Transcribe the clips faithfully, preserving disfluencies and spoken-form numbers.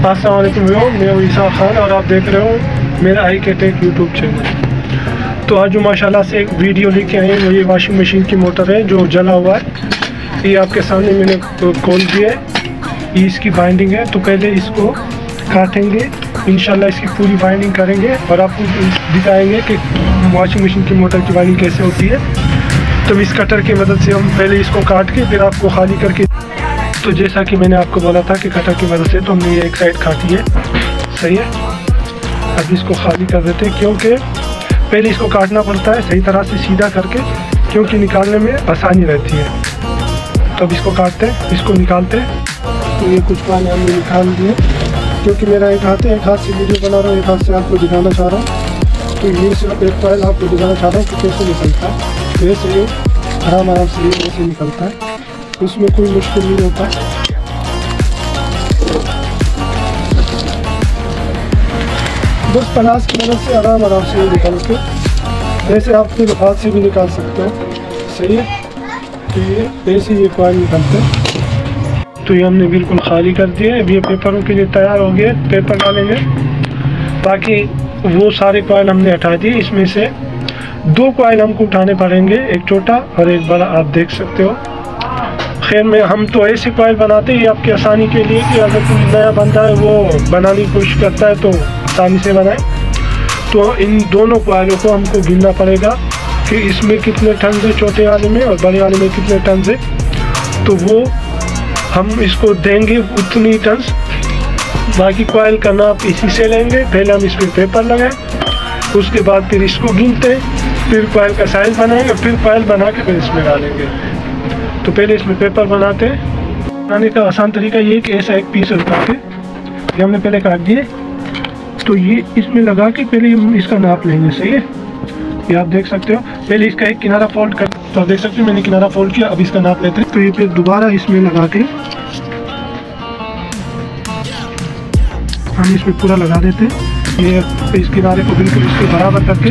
अस्सलाम वालेकुम, मैं हूं ईसा खान और आप देख रहे हो मेरा आई के टेक यूट्यूब चैनल। तो आज जो माशाल्लाह से एक वीडियो लेके आए हैं वो ये वाशिंग मशीन की मोटर है जो जला हुआ है। ये आपके सामने मैंने खोल दिया है। ये इसकी बाइंडिंग है, तो पहले इसको काटेंगे, इंशाल्लाह इसकी पूरी बाइंडिंग करेंगे और आपको दिखाएंगे कि वाशिंग मशीन की मोटर की बाइंडिंग कैसे होती है। तो इस कटर की मदद से हम पहले इसको काट के फिर आपको खाली करके, तो जैसा कि मैंने आपको बोला था कि कटर की मदद से, तो हमने ये एक साइड काटी है, सही है। अब इसको खाली कर देते हैं क्योंकि पहले इसको काटना पड़ता है सही तरह से सीधा करके, क्योंकि निकालने में आसानी रहती है। तो अब इसको काटते हैं, इसको निकालते हैं। तो ये कुछ पानी हमने निकाल दिए, क्योंकि मेरा एक हाथ है, एक हाथ से वीडियो बना रहा हूँ, एक हाथ से आपको दिखाना चाह रहा हूँ। तो ये सिर्फ एक फाइल आपको दिखाना चाह रहा हूँ कि कैसे निकलता है। वैसे ये आराम आराम से ये ऐसे निकलता है, उसमें कोई मुश्किल नहीं होता है। बस पलास की मदद से आराम आराम से ये निकल के, वैसे आप फिर हाथ से भी निकाल सकते हो, सही है। तो ये ऐसे ये कॉइल निकलते हैं। तो ये हमने बिल्कुल खाली कर दिया। अब ये पेपरों के लिए तैयार हो गए, पेपर डालेंगे। बाकी वो सारे कॉइल हमने हटा दिए। इसमें से दो कॉइल हमको उठाने पड़ेंगे, एक छोटा और एक बड़ा, आप देख सकते हो। खैर में हम तो ऐसे कॉइल बनाते हैं आपकी आसानी के लिए कि अगर कोई नया बंदा है वो बनाने की कोशिश करता है तो आसानी से बनाए। तो इन दोनों कॉइलों को हमको गिनना पड़ेगा कि इसमें कितने टन है, छोटे वाले में और बड़े वाले में कितने टन है। तो वो हम इसको देंगे उतनी टन। बाकी कॉइल का नाप इसी से लेंगे। पहले हम इस पर पेपर लगाएं, उसके बाद फिर इसको गिनते हैं, फिर कॉइल का साइज बनाएंगे, फिर कॉइल बना के फिर इसमें डालेंगे। तो पहले इसमें पेपर बनाते हैं। बनाने का आसान तरीका ये है कि ऐसा एक पीस उठा के ये हमने पहले काट दिए, तो ये इसमें लगा के पहले हम इसका नाप लेंगे, सही है। ये आप देख सकते हो, पहले इसका एक किनारा फोल्ड कर, तो आप देख सकते हो मैंने किनारा फोल्ड किया। अब इसका नाप लेते हैं। तो ये फिर दोबारा इसमें लगा के हम इसमें पूरा लगा देते हैं। ये इस किनारे को बिल्कुल इसके बराबर करके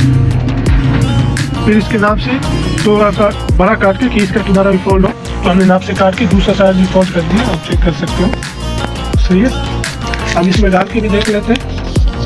फिर इसके नाप से थोड़ा सा बड़ा काट के कि इसका किनारा भी फोल्ड हो, तो हमने नाप से काट के दूसरा साइज भी फोल्ड कर दिया। आप चेक कर सकते हो, सही है। अब इसमें डाल के भी देख लेते हैं।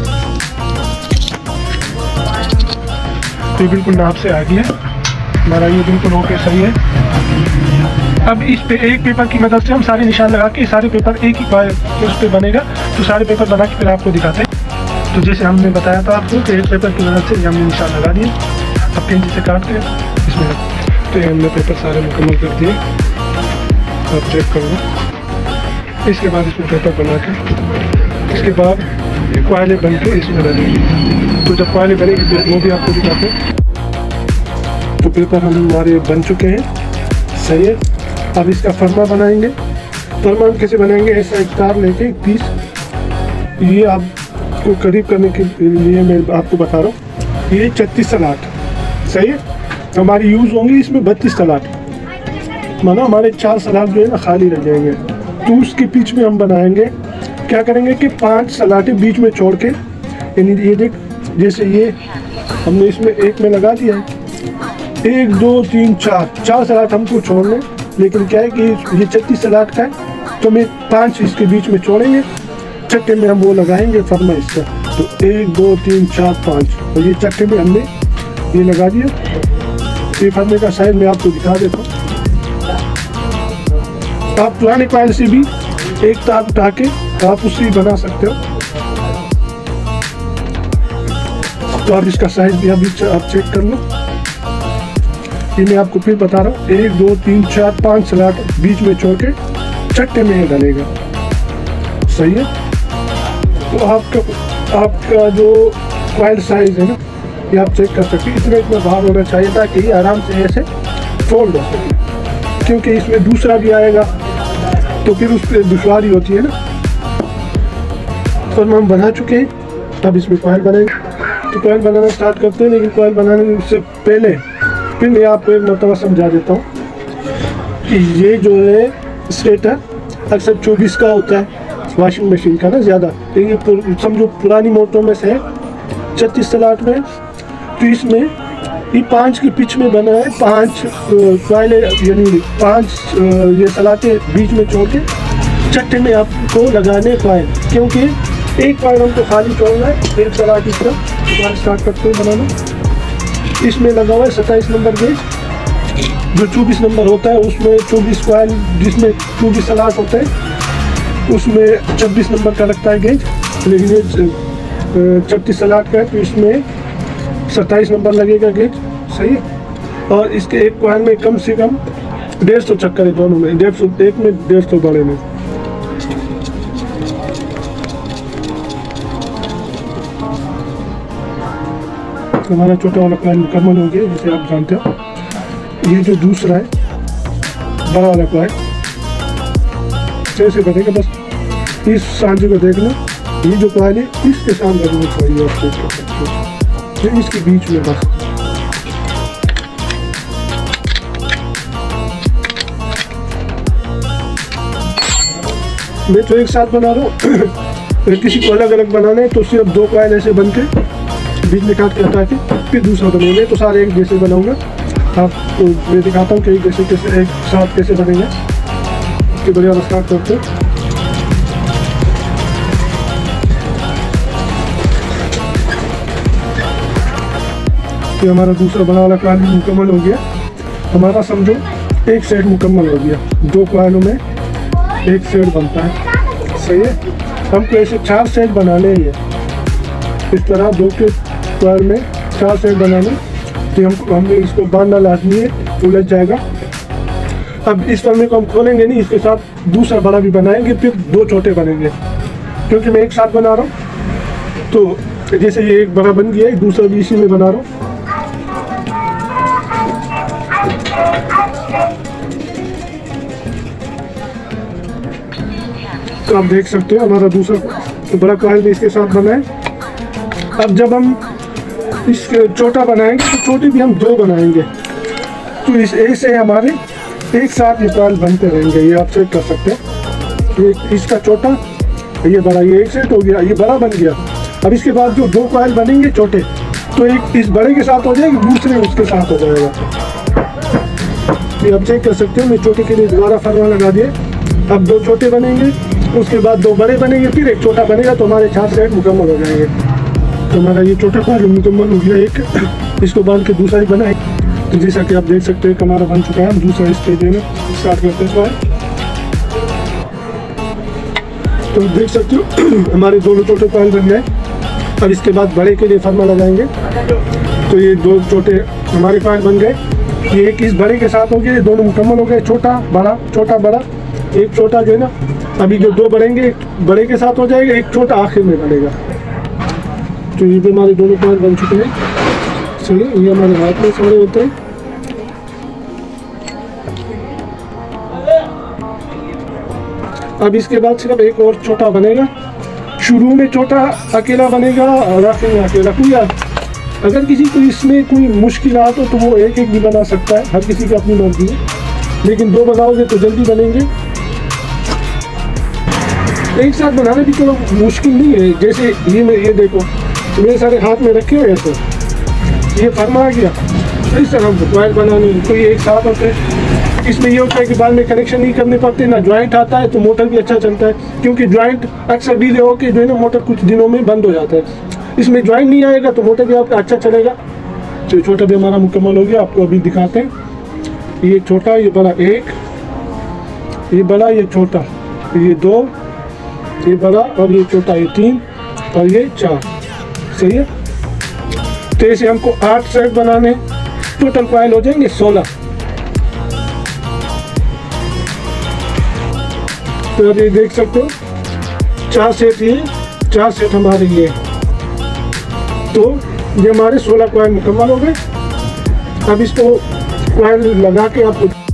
तो बिल्कुल नाप से आ गया हमारा, ये बिल्कुल ओके, सही है। अब इस पे एक पेपर की मदद से हम सारे निशान लगा के, सारे पेपर एक ही उस पर बनेगा, तो सारे पेपर बना के फिर आपको दिखाते हैं। तो जैसे हमने बताया था आपको कि एक पेपर की मदद से हमने निशान लगा दिए। अब कैंची से काट के इसमें, तो ये हमने पेपर सारे मुकम्मल कर दिए। आप चेक करो। इसके बाद इसमें पेपर बना के, इसके बाद कॉइलें बन के इसमें बनेंगी। तो जब कॉइलें बनेगी फिर वो भी आपको दिखाते हैं। तो पेपर हम हमारे बन चुके हैं, सही है। अब इसका फरमा बनाएंगे। फरमा हम कैसे बनाएंगे, ऐसा एक तार लेके एक पीस, ये आपको करीब करने के लिए मैं आपको बता रहा हूँ। ये छत्तीस सलाट, सही है। हमारी यूज़ होंगी इसमें बत्तीस सलाट, माना हमारे चार सलाट जो है ना खाली रह जाएंगे। तो उसके बीच में हम बनाएंगे, क्या करेंगे कि पांच सलाटें बीच में छोड़ के, यानी ये देख जैसे ये हमने इसमें एक में लगा दिया है, एक दो तीन चार चार सलाट हमको छोड़ने, लेकिन क्या है कि ये छत्तीस सलाट का है, तो मैं पांच इसके बीच में छोड़ेंगे, चक्के में हम वो लगाएंगे फरमा इसका। तो एक दो तीन चार पाँच, और ये चक्के में हमने ये लगा दिया। ये फर्मे का साइज मैं आपको दिखा देता हूँ। आप पुराने कॉइल से भी एक तार उठा के आप उससे भी बना सकते हो। तो आप इसका साइज भी अभी आप चेक कर लो। ये मैं आपको फिर बता रहा हूँ, एक दो तीन चार पाँच सलाट बीच में छोड़ के चट्टे में ये डालेगा, सही है। तो आपका आपका जो कॉइल साइज है ना, ये आप चेक कर सकते हैं। इतना इतना भाग होना चाहिए ताकि ये आराम से ऐसे फोल्ड हो सके, क्योंकि इसमें दूसरा भी आएगा तो फिर उस पर दुश्वारी होती है ना। तो हम बना चुके हैं, तब इसमें कॉइल बनेगा। तो कॉइल बनाना स्टार्ट करते हैं, लेकिन कॉइल बनाने से पहले फिर मैं आपको एक मरतबा समझा देता हूँ कि ये जो है स्टेटर अक्सर चौबीस का होता है वाशिंग मशीन का ना ज़्यादा, लेकिन समझो पुरानी मोटरों में से छत्तीस सलाट में, तो इसमें ये पांच के पिच में बना है, पांच कॉइलें यानी पांच ये सलाटें बीच में छोड़ के चट्टे में आपको लगाने कॉइल, क्योंकि एक कॉइल हमको खाली छोड़ना है एक सलाह की तरफ। दोबारा स्टार्ट करते हैं बनाना। इसमें लगा हुआ है सत्ताईस नंबर गेज, जो चौबीस नंबर होता है उसमें चौबीस कॉइल, जिसमें चौबीस सलाट होते हैं उसमें छब्बीस नंबर का लगता है गेज, लेकिन ये छत्तीस सलाट का है तो इसमें सत्ताईस नंबर लगेगा गेज। सही है। और इसके एक कॉइल में कम से कम डेढ़ सौ चक्कर है दोनों में, डेढ़ सौ एक में डेढ़ सौ बड़े में। हमारा छोटा वाला कॉइल मुकम्मल हो गया जैसे आप जानते हो। ये जो दूसरा है बड़ा वाला कॉइल कैसे बनेगा, बस इस सांझे को देख लो। ये जो कॉइल है इसके साथ लगना चाहिए, आप देख सकते हो इसके बीच में बस। मैं तो एक साथ बना रहा हूँ, अगर किसी को अलग अलग बनाना है तो सिर्फ दो कॉइल ऐसे बन के बीच में काट के हटा के फिर दूसरा बनेंगे, तो सारे एक जैसे बनाऊंगा। आपको मैं दिखाता हूँ कि एक जैसे कैसे एक साथ कैसे बनेंगे। कि बढ़िया स्टार्ट करते हैं। तो हमारा दूसरा बड़ा वाला कॉइल मुकम्मल हो गया। हमारा समझो एक सेट मुकम्मल हो गया, दो कॉइलों में एक सेट बनता है। सही है। हमको ऐसे चार सेट बनाने ही है, इस तरह दो के कॉइल में चार सेट बनाने, तो हमको हमें इसको बांधना लाजमी है, उलझ जाएगा। अब इस फर्मे को हम खोलेंगे नहीं, इसके साथ दूसरा बड़ा भी बनाएंगे, फिर दो छोटे बनेंगे। क्योंकि मैं एक साथ बना रहा हूँ तो जैसे ये एक बड़ा बन गया है, दूसरा भी इसी में बना रहा हूँ। तो आप देख सकते हो हमारा दूसरा तो बड़ा कॉइल भी इसके साथ बना है। अब जब हम इस छोटा बनाएंगे तो छोटे भी हम दो बनाएंगे, तो इस ऐसे हमारे एक साथ ये कॉइल बनते रहेंगे। ये आप चेक कर सकते हैं, ये इसका छोटा, ये बड़ा, ये एक सेट हो गया, ये बड़ा बन गया। अब इसके बाद जो दो कॉइल बनेंगे छोटे, तो एक इस बड़े के साथ हो जाएगा, दूसरे उसके साथ हो जाएगा। ये आप चेक कर सकते हो। मैं छोटे के लिए दोबारा फरवा लगा दिए। अब दो छोटे बनेंगे, उसके बाद दो बड़े बनेंगे, फिर एक छोटा बनेगा, तो हमारे चार सेट मुकम्मल हो जाएंगे। तो हमारा ये छोटा कॉइल मुकम्मल हो गया एक, इसको बांध के दूसरा ही बनाए। तो जैसा कि आप देख सकते हैं हमारा बन चुका है। दूसरा इस पे देना स्टार्ट करते हैं कॉइल। तो देख सकते हो हमारे दोनों छोटे कॉइल बन गए। अब इसके बाद बड़े के लिए फरमा लगाएंगे, तो ये दो छोटे हमारे कॉइल बन गए। ये एक इस बड़े के साथ हो गया, दोनों मुकम्मल हो गए। छोटा बड़ा, छोटा बड़ा, एक छोटा जो है ना, अभी जो दो बढ़ेंगे एक बड़े के साथ हो जाएगा, एक छोटा आखिर में बनेगा। तो ये भी हमारे दोनों कॉइल बन चुके हैं। चलिए, ये हमारे हाथ में सारे होते हैं। अब इसके बाद सिर्फ एक और छोटा बनेगा। शुरू में छोटा अकेला बनेगा और आखिर में अकेला। कोई अगर किसी को इसमें कोई मुश्किल हो तो वो एक एक भी बना सकता है, हर किसी की अपनी मर्जी है, लेकिन दो बनाओगे तो जल्दी बनेंगे। एक साथ बनाना भी कोई मुश्किल नहीं है। जैसे ये मैं ये देखो मेरे सारे हाथ में रखे हुए हैं, तो ये फरमा आ गया। तो इस तरह कॉइल बनाने कोई एक साथ होते हैं। इसमें ये होता है कि बाद में कनेक्शन नहीं करने पड़ते, ना जॉइंट आता है, तो मोटर भी अच्छा चलता है। क्योंकि जॉइंट अक्सर डीले होकर जो है ना मोटर कुछ दिनों में बंद हो जाता है। इसमें जॉइंट नहीं आएगा तो मोटर भी आपका अच्छा चलेगा। तो छोटा भी हमारा मुकम्मल हो गया, आपको अभी दिखाते हैं। ये छोटा, ये बड़ा, एक, ये बड़ा, ये छोटा, ये दो, ये बड़ा और ये छोटा, ये तीन और ये चार। सही है। तो ऐसे हमको आठ सेट बनाने, टोटल कॉइल हो जाएंगे सोलह। तो अभी देख सकते हो चार सेट ये, चार सेट हमारे ये, तो ये हमारे सोलह कॉइल मुकम्मल हो गए। अब इसको कॉइल लगा के आपको